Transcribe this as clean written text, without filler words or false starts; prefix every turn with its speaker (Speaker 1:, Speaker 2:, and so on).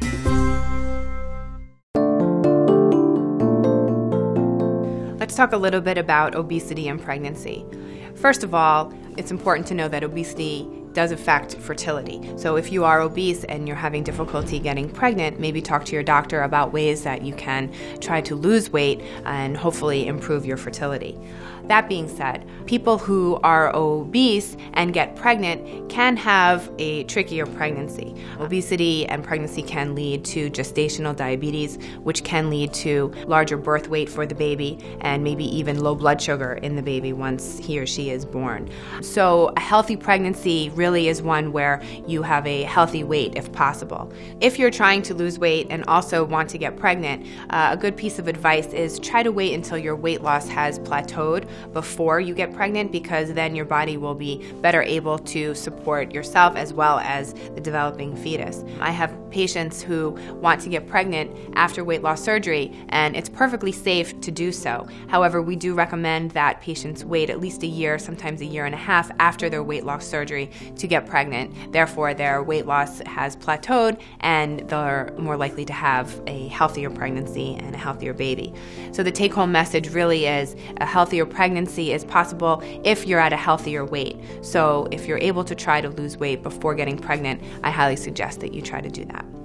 Speaker 1: Let's talk a little bit about obesity and pregnancy. First of all, it's important to know that obesity does affect fertility. So if you are obese and you're having difficulty getting pregnant, maybe talk to your doctor about ways that you can try to lose weight and hopefully improve your fertility. That being said, people who are obese and get pregnant can have a trickier pregnancy. Obesity and pregnancy can lead to gestational diabetes, which can lead to larger birth weight for the baby and maybe even low blood sugar in the baby once he or she is born. So a healthy pregnancy really is one where you have a healthy weight if possible. If you're trying to lose weight and also want to get pregnant, a good piece of advice is try to wait until your weight loss has plateaued before you get pregnant, because then your body will be better able to support yourself as well as the developing fetus. I have patients who want to get pregnant after weight loss surgery, and it's perfectly safe to do so. However, we do recommend that patients wait at least a year, sometimes a year and a half after their weight loss surgery to get pregnant. Therefore, their weight loss has plateaued and they're more likely to have a healthier pregnancy and a healthier baby. So the take-home message really is a healthier pregnancy is possible if you're at a healthier weight. So if you're able to try to lose weight before getting pregnant, I highly suggest that you try to do that.